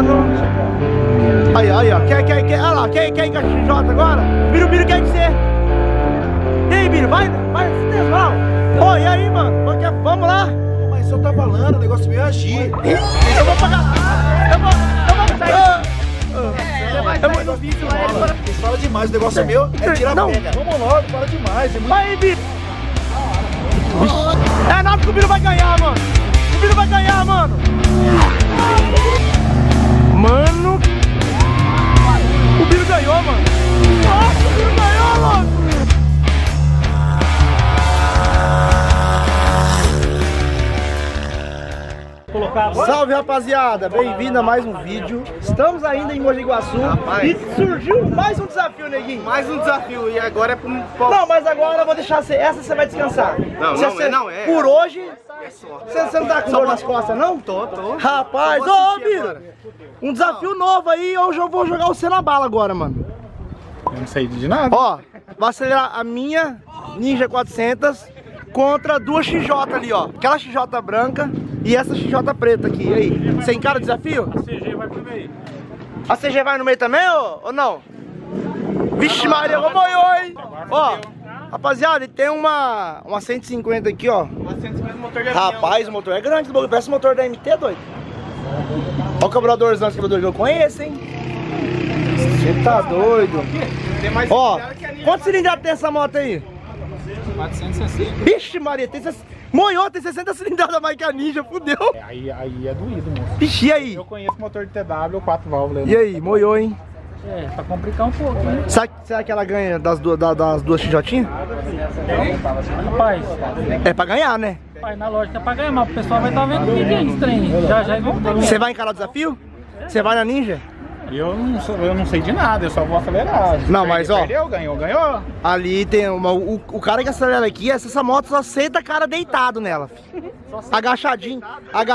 mano. Aí, ó. Olha lá, quer ir com a XJ agora? Biru quer que você. E aí, Biru, vai, mal. Ô, e aí, mano? Vamos lá? Mas você tá falando, o negócio meio agir. Eu vou pagar. Você fala demais, o negócio é meu, é tirar a pega. Vamos logo, fala demais. Vai, Biru. É nada que o Biru vai ganhar, mano. O Biru vai ganhar, mano. Mano. O Biru ganhou, mano. Nossa, o Biru ganhou, louco. Salve, rapaziada, bem-vindo a mais um vídeo. Estamos ainda em Mogi Guaçu e surgiu mais um desafio, neguinho. Mais um desafio, e agora é pro... Não, mas agora eu vou deixar você. Essa você vai descansar. Não, é. Por hoje, você não tá com dor nas costas, não? Tô. Rapaz, ô, Biru, um desafio novo aí, hoje eu vou jogar você na bala agora, mano. Eu não sei de nada. Ó, vai acelerar a minha Ninja 400 contra duas XJ ali, ó. Aquela XJ branca e essa XJ preta aqui. E aí, você encara o desafio? A CG vai pro meio. A CG vai no meio também, ou não? Vixe Maria, como eu, hein? Ó, rapaziada, tem uma 150 aqui, ó. Uma 150 motor de Rapaz, o motor é grande, parece o motor da MT, doido. Ó o carburadorzinho, esse carburador que eu conheço, hein? Você tá doido. Ó, quantos cilindradas tem essa moto aí? 460. Vixe Maria, tem 60 cilindradas mais que a Ninja, fudeu. Aí é doído, moço. Vixe, e aí? Eu conheço motor de TW, 4 válvulas. E aí, moiou, hein? É, pra complicar um pouco, né? Será que ela ganha das duas XJ? Rapaz, É pra ganhar, né? na lógica é pra ganhar, mas o pessoal vai estar vendo o que é esse trem. Já vão ter. Você vai encarar o desafio? Você vai na Ninja? Eu não sei de nada, eu só vou acelerar. Não, mas ó. Perdeu, ganhou. Ali tem o cara que acelera aqui, essa moto só aceita cara deitado nela. Agachadinho,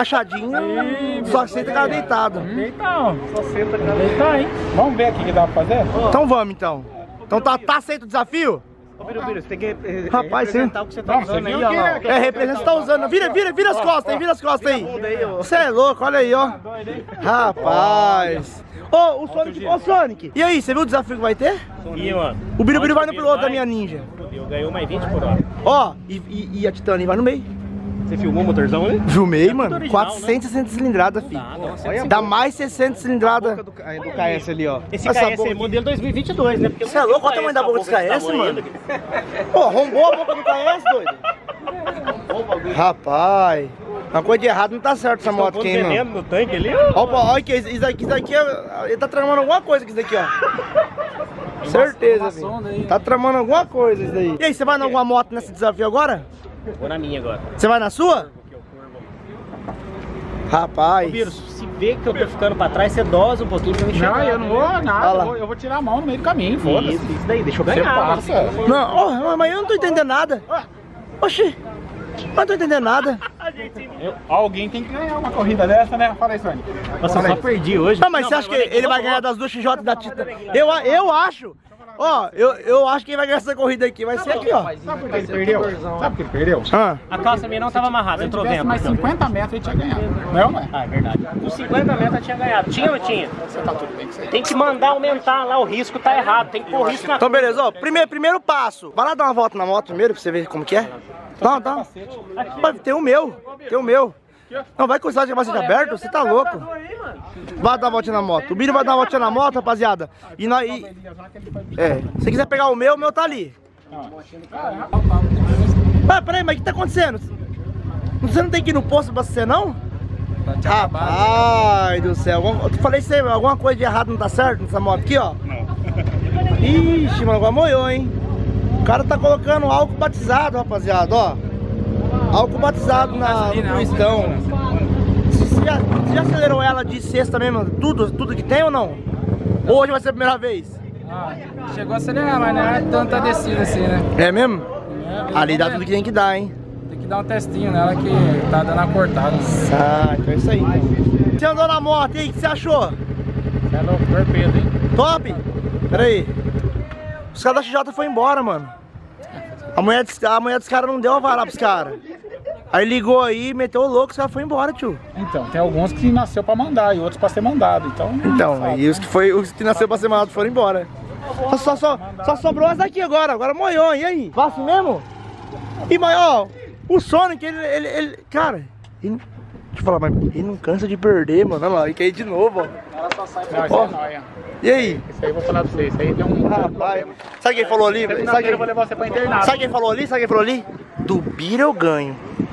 só aceita cara deitado. Então, só senta cara deitado, hein? Vamos ver aqui o que dá pra fazer? Então vamos então. Então tá aceito o desafio? Biru, você tem que Rapaz, representar o que você tá usando aí, ó lá. É, representa, você tá usando. Vira as costas aí, Você é louco, olha aí, ó. Rapaz. Ô, o Sonic, Sonic. E aí, você viu o desafio que vai ter? Ih, mano. O Biru vai no piloto da minha Ninja. Eu ganhou mais 20 por hora. Ó, e a Titânia vai no meio. Você filmou o motorzão ali? Filmei, mano. original, 460 cilindrada, filho. Dá mais 600 cilindrada. Do KS ali, ó. Esse Essa KS boca é aqui. modelo 2022, né? Porque Você é louco? Olha o tamanho da boca desse KS, mano. Pô, arrombou a boca do KS, doido. Rapaz, uma coisa de errado não tá certo essa moto aqui, hein, mano. no tanque ali, Olha que isso daqui, ele tá tramando alguma coisa com isso daqui, ó. Certeza, filho. Tá tramando alguma coisa isso daí. E aí, você vai em alguma moto nesse desafio agora? Vou na minha agora. Você vai na sua? Rapaz. Biru, se vê que eu tô ficando pra trás, você dosa um pouquinho pra me chegar. Não, eu não vou Olha nada, lá. eu vou tirar a mão no meio do caminho, foda-se. Isso daí, deixa eu Você ganhar. passa. Não, mas eu não tô entendendo nada. Oxi, eu não tô entendendo nada. Alguém tem que ganhar uma corrida dessa, né? Fala aí, Sônia. Nossa, eu só perdi hoje. Não, mas você acha que ele vai ganhar das duas XJ da Titã? Eu acho. Ó, eu acho que quem vai ganhar essa corrida aqui vai ser aqui, ó. Sabe por que ele perdeu? Sabe por que ele perdeu? Ah. A calça minha não tava amarrada, entrou Se tivesse vento. mais 50 metros, ele tinha ganhado. Não é? Ah, é verdade. Com 50 metros eu tinha ganhado. Tinha ou não tinha? Você tá tudo bem com isso aí. Tem que mandar aumentar lá, o risco tá errado. Tem que pôr risco na... Então beleza, ó, primeiro passo. Vai lá dar uma volta na moto primeiro pra você ver como que é. Tá. Tem o meu. Não, vai começar de capacete aberto? Você tá louco. Vai dar uma voltinha na moto. O Biru vai dar uma voltinha na moto, rapaziada. Se quiser pegar o meu tá ali. Peraí, mas o que tá acontecendo? Você não tem que ir no posto pra você, não? Rapaz do céu. Eu falei isso aí, alguma coisa de errado não tá certo nessa moto aqui, ó. Ixi, mano, agora moiou, hein? O cara tá colocando álcool batizado, rapaziada, ó. Álcool batizado no pistão. Você já acelerou ela de sexta mesmo? Tudo que tem ou não? Ou hoje vai ser a primeira vez? Chegou a acelerar, mas não é tanta descida assim, né? É mesmo? Ali dá tudo que tem que dar, hein? Tem que dar um testinho nela que tá dando a cortada. Ah, então é isso aí. Você andou na moto, e aí, o que você achou? É louco, torpedo, hein? Top? Pera aí. Os caras da XJ foram embora, mano. A mulher dos caras não deu a varar pros caras. Aí ligou aí, meteu o louco, você foi embora, tio. Então, tem alguns que nasceu pra mandar e outros pra ser mandado, então... E os que nasceu pra ser mandado foram embora. Só sobrou essa daqui agora moiou, e aí? Fácil mesmo? E mas ó, o Sonic, ele cara, deixa eu falar, mas ele não cansa de perder, mano. Olha lá, ele quer ir de novo, ó. Ela só sai pra ser nóia. E aí? Isso aí eu vou falar pra vocês, isso aí deu um... Rapaz, sabe quem falou ali? Eu vou levar você pra internado. Sabe quem falou ali? Do Bira eu ganho.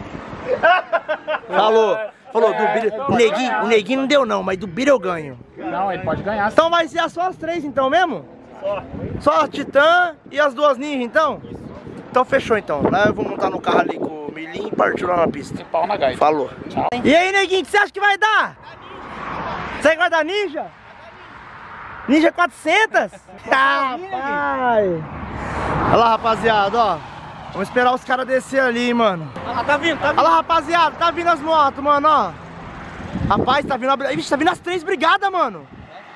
Falou do Bira. O neguinho não deu não, mas do Bira eu ganho. Não, ele pode ganhar. Então vai ser só as 3 então mesmo? Só a Titã e as 2 ninjas então? Então fechou então. Lá eu vou montar no carro ali com o Milinho e partiu lá na pista. Tem pau na gaita. Falou. Tchau. E aí, neguinho, o que você acha que vai dar? Você vai dar ninja? Ninja 400? Rapaz! Olha lá, rapaziada, ó. Vamos esperar os caras descer ali, mano. Tá vindo. Olha lá, rapaziada, tá vindo as motos, mano, ó. Rapaz, tá vindo a... Ixi, tá vindo as 3 brigadas, mano.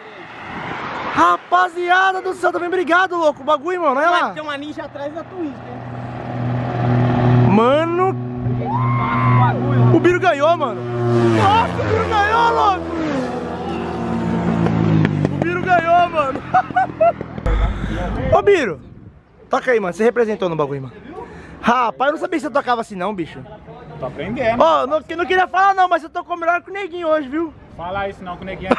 Rapaziada do céu, tá bem brigado, louco, o bagulho, mano, olha lá. Tem uma ninja atrás da Twist, hein? Mano, o Biro ganhou, mano. Nossa, o Biro ganhou, louco. O Biro ganhou, mano. Ô, Biro, toca aí, mano, você representou no bagulho, mano. Rapaz, eu não sabia que você tocava assim não, bicho. Tô aprendendo. Ó, não queria falar não, mas você tocou melhor que o neguinho hoje, viu? Fala isso não, que o neguinho...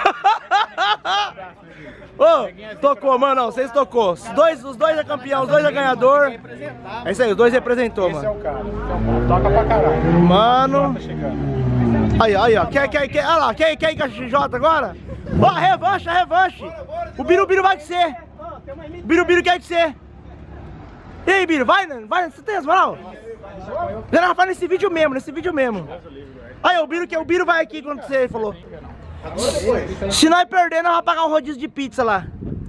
Ô, tocou, mano, não, vocês tocou. Os dois é campeão, os 2 é ganhador. É isso aí, os 2 representou, Esse é mano. o cara. Toca pra caralho. Mano. Tá chegando. Aí, ó. Quer, olha lá, quer ir com a XJ agora? Ó, revanche. O Biro vai de ser. O Biro quer de ser. E aí, Biro, vai, você tem as moral? Já faz nesse vídeo mesmo. Aí, o Biro vai aqui quando você falou. Se nós perder, nós vamos pagar um rodízio de pizza lá.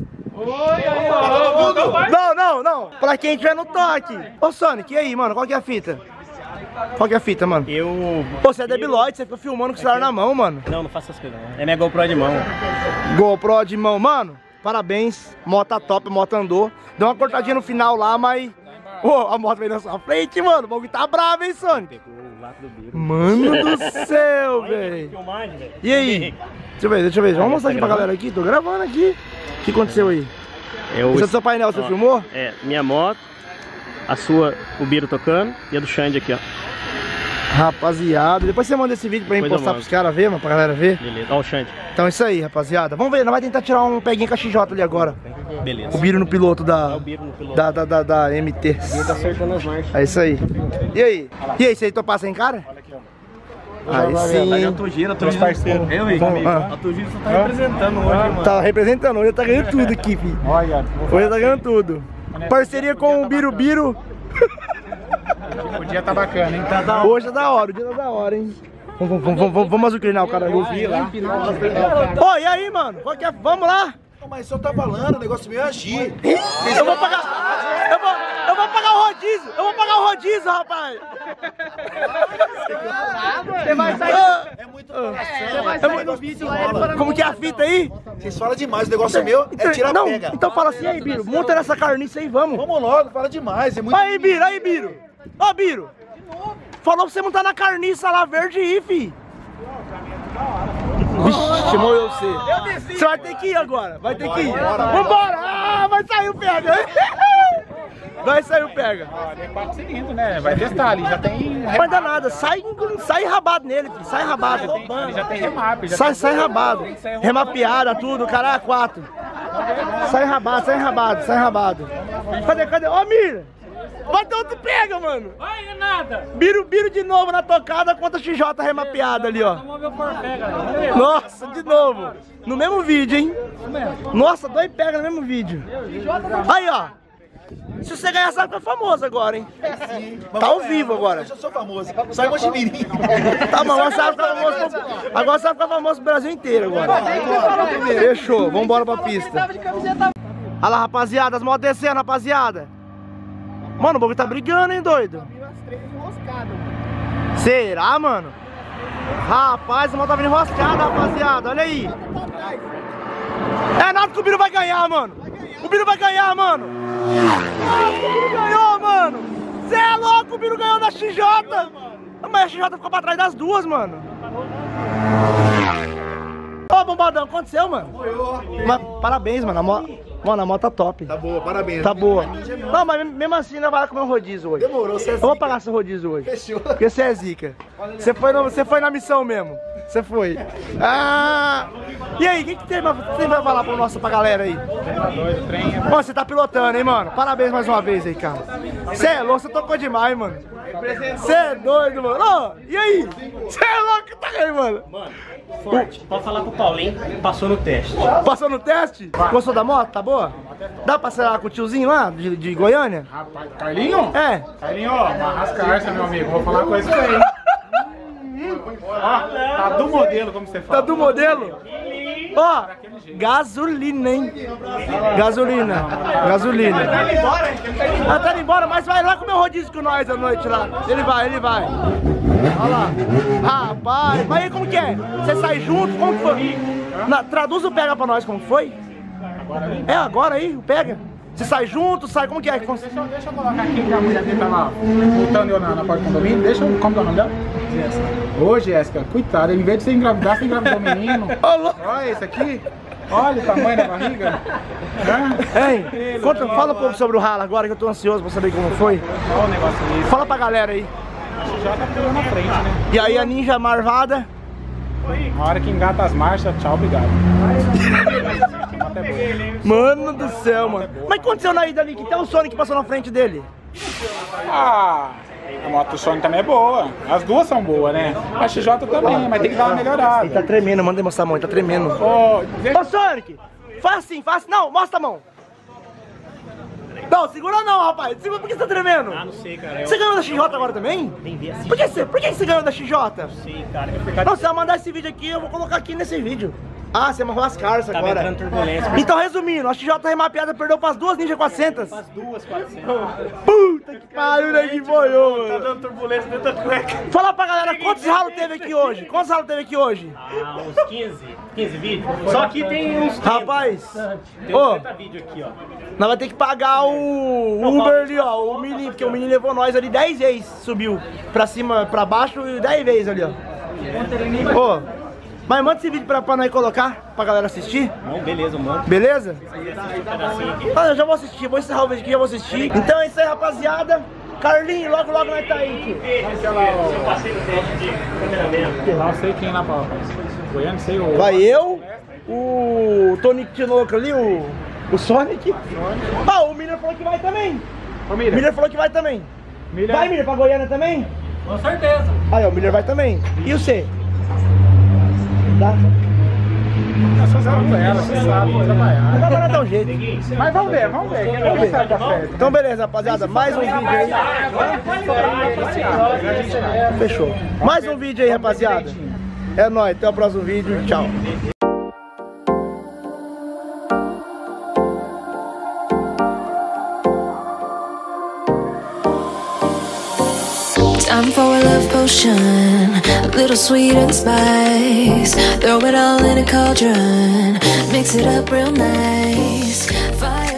Não. Pra quem tiver no toque. Ô, Sonic, e aí, mano, qual que é a fita? Mano? Pô, você é debilóide, você fica filmando com o celular na mão, mano. Não faço essas coisas, não. É minha GoPro de mão. GoPro de mão, mano. Parabéns, moto top, moto andou. Deu uma cortadinha no final lá, mas... Ô, a moto veio na sua frente, mano. O bagulho tá bravo, hein, Sonic? Mano do céu, velho. E aí? Deixa eu ver. Vamos mostrar aqui pra galera aqui. Tô gravando aqui. O que aconteceu aí? Esse é o seu painel, você filmou? É, minha moto, a sua, o Biro tocando e a do Xande aqui, ó. Rapaziada, depois você manda esse vídeo pra gente postar pros caras ver, mano, pra galera ver. Beleza, ó o Xande. Então é isso aí, rapaziada. Vamos ver, nós vamos tentar tirar um peguinho com a XJ ali agora. Beleza. O Biro no piloto da MT. Tá acertando as marchas. É isso aí. E aí? Você aí topar sem cara? Olha aqui, ó. Aí sim. A Tugiro A Tugiro só tá representando hoje, mano. Tá representando, hoje tá ganhando tudo aqui, filho. Olha, Hoje tá ganhando tudo. Parceria com o Biro. o dia tá bacana, hein? Hoje é da hora, o dia tá da hora, hein? Vamos azucrinar o cara ali. Ô, e aí, mano? Qual que é? Vamos lá? Não, mas só tá falando, o negócio meio agir. Eu vou pagar o rodízio, rapaz. Você vai sair. É muito coração. Você vai sair no vídeo lá, ele falando. Como que é a fita aí? Vocês falam demais, o negócio meu é tira-pega. Então fala assim, aí, Biro, monta nessa carniça aí, vamos. Vamos logo, fala demais, é muito... Aí, Biro. Ó, Biro. Falou pra você montar na carniça lá verde aí, fi. Vixe, morreu você. Você vai ter que ir agora, Vambora. Ah, vai sair o pega. Vai sair o pega. É 4 cilindros, né? Vai testar ali, já tem... Não vai dar nada, sai rabado nele, filho. Sai rabado. Ele já tem remap. Sai rabado. Remapeada, tudo, cara, 4. Sai rabado. Cadê? Ó, Mira. Vai ter outro pega, mano. Vai, nada. Biro de novo na tocada contra a XJ remapeada ali, ó. Nossa, de novo. No mesmo vídeo, hein? Nossa, 2 pega no mesmo vídeo. Aí, ó. Se você ganhar, sabe que é famoso agora, hein? Tá ao vivo agora. Eu já sou famoso. Só em Mojimirim. Tá bom, agora sabe ficar famoso. Agora sabe ficar famoso no Brasil inteiro agora. Fechou, vambora pra pista. Olha lá, rapaziada, as motos descendo, rapaziada. Mano, o bagulho tá brigando, hein, doido? Será, mano? Rapaz, a moto tá vindo enroscada, rapaziada. Olha aí. É nada que o Biro vai ganhar, mano. O Biro ganhou, mano. Cê é louco, o Biro ganhou da XJ. Mas a XJ ficou pra trás das duas, mano. Ô, Bombadão, aconteceu, mano? Mas, parabéns, mano. Mano, a moto tá top. Tá boa, parabéns. Tá boa. Não, mas mesmo assim ainda vai comer um rodízio hoje. Demorou, você é zica. Eu vou pagar seu rodízio hoje. Fechou. Porque você é zica. Você foi na missão mesmo. Você foi. E aí, o que você vai falar pra galera aí? Mano, você tá pilotando, hein, mano? Parabéns mais uma vez aí, cara. Você é louco, você tocou demais, mano. Você é doido, mano. Ô, e aí? Você é louco, tá aí, mano? Mano, forte. Pode falar pro Paulinho, passou no teste. Passou no teste? Gostou da moto? Tá boa? Dá pra acelerar com o tiozinho lá, de Goiânia? Rapaz, Carlinho? É. Carlinho, ó, marrasca arça, meu amigo. Vou falar uma coisa pra ele. Ó, tá do modelo, como você fala. Tá do modelo? Ó, gasolina, hein? Gasolina. Ela tá indo embora, mas vai lá comer rodízio com nós à noite lá. Ele vai. Olha lá. Rapaz, mas aí como que é? Você sai junto? Como que foi? Traduz o pega pra nós, como foi? É, agora aí, o pega. Você sai junto, sai, como que é? Deixa eu colocar aqui que a mulher dele tá lá voltando eu na porta do condomínio. Deixa eu... Como que é o nome dela? Jéssica. Ô, Jéssica, coitada, em vez de você engravidar, você engravidou o menino. Olha esse aqui. Olha o tamanho da barriga. Ei, fala um pouco sobre o ralo agora, que eu tô ansioso pra saber como foi. Olha o negócio aí. Fala pra galera aí. Já tá pulando na frente, né? E aí a ninja marvada. Na hora que engata as marchas, tchau, obrigado. Mano do céu, mano. Mas o que aconteceu na ida ali? Que até o Sonic passou na frente dele. Ah, a moto do Sonic também é boa. As duas são boas, né? A XJ também, mas tem que dar uma melhorada. Ele tá tremendo, manda mostrar a mão, ele tá tremendo. Ô, Sonic, faz assim, não, mostra a mão. Não, segura não, rapaz. Segura, por que você tá tremendo? Ah, não sei, cara. Você ganhou da XJ agora também? Nem vi assim. Por que você ganhou da XJ? Não sei, cara. Não, você vai mandar esse vídeo aqui, eu vou colocar aqui nesse vídeo. Ah, você amarrou as carças Tava agora. entrando turbulência. Então, resumindo, a XJ remapeada perdeu pras duas Ninja 400. As duas 400. Puta que pariu, né, que boiou, Tá mano. dando turbulência dentro da cueca. Fala pra galera, quantos ralos teve aqui hoje? Ah, uns 15 vídeos. Só que tem uns 30. Rapaz, Tem ô, uns 30 vídeos aqui, ó. nós vamos ter que pagar o Uber ali, ó, o menino, porque o menino levou nós ali 10 vezes, subiu pra cima, pra baixo e 10 vezes ali, ó. Ô, mas manda esse vídeo pra nós colocar, pra galera assistir. Não, beleza, mano. Beleza? Um pedacinho aqui. Ah, eu já vou assistir, vou encerrar o vídeo aqui, já vou assistir. Então é isso aí, rapaziada. Carlinhos, logo nós tá aí, tio. Eu passei no teste de cameraman. Não sei quem lá pra Goiânia, sei o... Vai eu, o Tonic Tinoco ali, o Sonic. Ah, o Miller falou que vai também. Ô, O Miller falou que vai também. Miller. Vai, Miller, pra Goiânia também? Com certeza. Aí, ó, o Miller vai também. E você? Tá? Eu sou zero com ela, você sabe, vou trabalhar. Agora vai dar um jeito. Mas vamos ver. Quem sabe tá certo. Então, beleza, rapaziada. Mais um vídeo aí. Fechou. Mais um vídeo aí, rapaziada. É nóis. Até o próximo vídeo. Tchau. Time for a love potion, a little sweet and spice. Throw it all in a cauldron, mix it up real nice. Fire